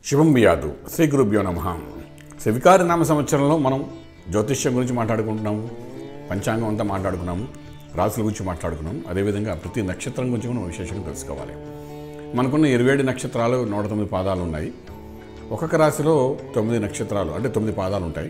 శుభం బియాదు శ్రీ గురుభ్యో నమః. వికారి నామ సంవత్సరంలో మనం జ్యోతిష్యం గురించి మాట్లాడుకుంటున్నాము, పంచాంగం అంతా మాట్లాడుకున్నాము, రాసుల గురించి మాట్లాడుకున్నాము. అదేవిధంగా ప్రతి నక్షత్రం గురించి మనం విశేషంగా తెలుసుకోవాలి. మనకున్న 27 నక్షత్రాలు 109 పాదాలు ఉన్నాయి. ఒక్కొక్క రాశిలో 9 నక్షత్రాలు అంటే 9 పాదాలు ఉంటాయి.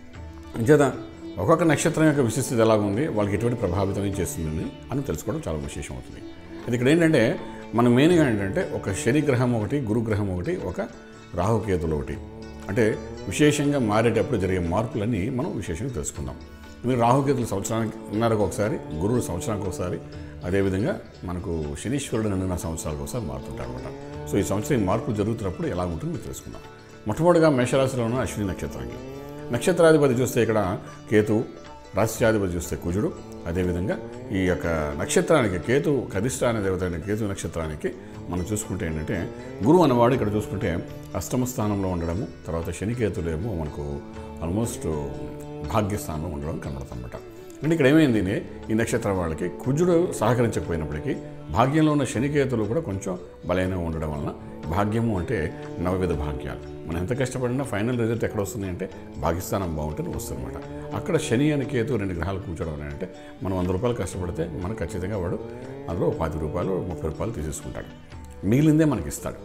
అంచేత ఒక్కొక్క నక్షత్రం యొక్క విశిష్టత ఎలాగుంది, వాళ్ళకి ఎటువంటి ప్రభావితం చేస్తుందని అని తెలుసుకోవడం చాలా విశేషం అవుతుంది. అది ఇక్కడ ఏంటంటే మనం మెయిన్గా ఏంటంటే ఒక శని గ్రహం ఒకటి, గురుగ్రహం ఒకటి, ఒక రాహుకేతులు ఒకటి, అంటే విశేషంగా మారేటప్పుడు జరిగే మార్పులన్నీ మనం విశేషంగా తెలుసుకుందాం. మీరు రాహుకేతులు సంవత్సరానికి ఒకసారి, గురువు సంవత్సరానికి ఒకసారి, అదేవిధంగా మనకు శనీశ్వరుడు 2.5 సంవత్సరాలకు ఒకసారి మారుతుంటారు అనమాట. సో ఈ సంవత్సరం ఈ మార్పులు జరుగుతున్నప్పుడు ఎలా ఉంటుందో మీరు తెలుసుకుందాం. మొట్టమొదటిగా మేషరాశిలో ఉన్న అశ్విని నక్షత్రానికి నక్షత్రాధిపతి చూస్తే ఇక్కడ కేతు, రాశ్యాధిపతి చూస్తే కుజుడు. అదేవిధంగా ఈ యొక్క నక్షత్రానికి కేతు అధిష్టాన దేవత అయిన కేతు నక్షత్రానికి మనం చూసుకుంటే ఏంటంటే గురువు అన్నవాడు ఇక్కడ చూసుకుంటే అష్టమ స్థానంలో ఉండడము, తర్వాత శనికేతులేమో మనకు ఆల్మోస్ట్ భాగ్యస్థానంలో ఉండడం కనబడుతుందన్నమాట. అంటే ఇక్కడ ఏమైంది, ఈ నక్షత్రం వాళ్ళకి కుజుడు సహకరించకపోయినప్పటికీ భాగ్యంలో ఉన్న శనికేతులు కూడా కొంచెం బలైన ఉండడం వలన భాగ్యము అంటే నవవిధ భాగ్యాలు. మనం ఎంత కష్టపడినా ఫైనల్ రిజల్ట్ ఎక్కడ వస్తుంది అంటే భాగ్యస్థానం బాగుంటుంది వస్తుందన్నమాట. అక్కడ శని అని కేతు 2 గ్రహాలు కూర్చోవడం అంటే మనం 100 రూపాయలు కష్టపడితే మనకు ఖచ్చితంగా వాడు అందులో 10 రూపాయలు 30 రూపాయలు తీసేసుకుంటాడు, మిగిలిందే మనకి ఇస్తాడు.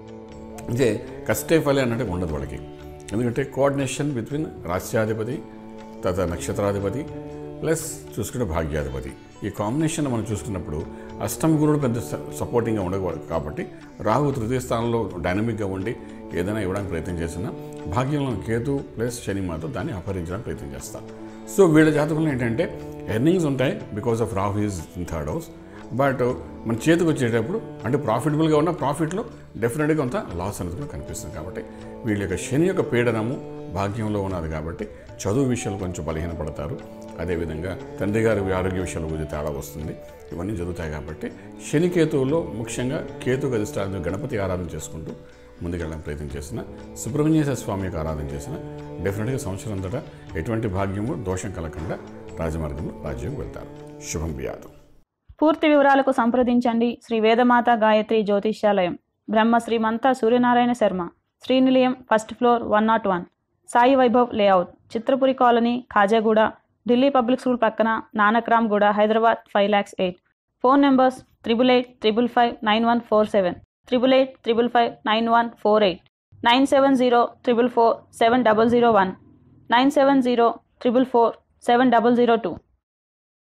అంటే కష్టే ఫలే అన్నట్టు ఉండదు వాళ్ళకి. ఎందుకంటే కోఆర్డినేషన్ బిట్వీన్ రాశ్యాధిపతి తర్వాత నక్షత్రాధిపతి ప్లస్ చూసుకుంటే భాగ్యాధిపతి, ఈ కాంబినేషన్ మనం చూసుకున్నప్పుడు అష్టమ గురుడు పెద్ద సపోర్టింగ్గా ఉండకూడదు. కాబట్టి రాహు తృతీయ స్థానంలో డైనమిక్గా ఉండి ఏదైనా ఇవ్వడానికి ప్రయత్నం చేసినా భాగ్యంలో కేతు ప్లస్ శని మాత్రం దాన్ని అపహరించడానికి ప్రయత్నం చేస్తారు. సో వీళ్ళ జాతకంలో ఏంటంటే ఎర్నింగ్స్ ఉంటాయి because of Rahu is in third house. But మన చేతికి వచ్చేటప్పుడు అంటే ప్రాఫిటబుల్గా ఉన్న ప్రాఫిట్లో డెఫినెట్గా కొంత లాస్ అనేది కూడా కనిపిస్తుంది. కాబట్టి వీళ్ళ యొక్క శని యొక్క పీడనము భాగ్యంలో ఉన్నది కాబట్టి చదువు విషయాలు కొంచెం బలహీనపడతారు. అదేవిధంగా తండ్రి గారి ఆరోగ్య విషయాలు కొంచెం తేడా వస్తుంది. ఇవన్నీ జరుగుతాయి. కాబట్టి శని కేతువులో ముఖ్యంగా కేతు అధిష్టానం గణపతి ఆరాధన చేసుకుంటూ ముందుకెళ్ళడానికి ప్రయత్నం చేసిన, సుబ్రహ్మణ్యేశ్వర స్వామి యొక్క ఆరాధన చేసిన డెఫినెట్గా సంవత్సరం అంతటా ఎటువంటి భాగ్యము దోషం కలగకుండా రాజమార్గంలో రాజ్యం వెళ్తారు. శుభం బియాదు. పూర్తి వివరాలకు సంప్రదించండి Shri Vedamata Gayatri Jyotishyalayam, Brahma Srimantha Suryanarayana Sharma, Srinilayam, first floor, 101, Sai Vaibhav layout, Chitrapuri colony, Khajaguda, Delhi public school పక్కన, నానక్రామ్ గూడ, హైదరాబాద్ 5,08,000. Phone numbers 8885599147, 88559148, 9704447001, 9704447002.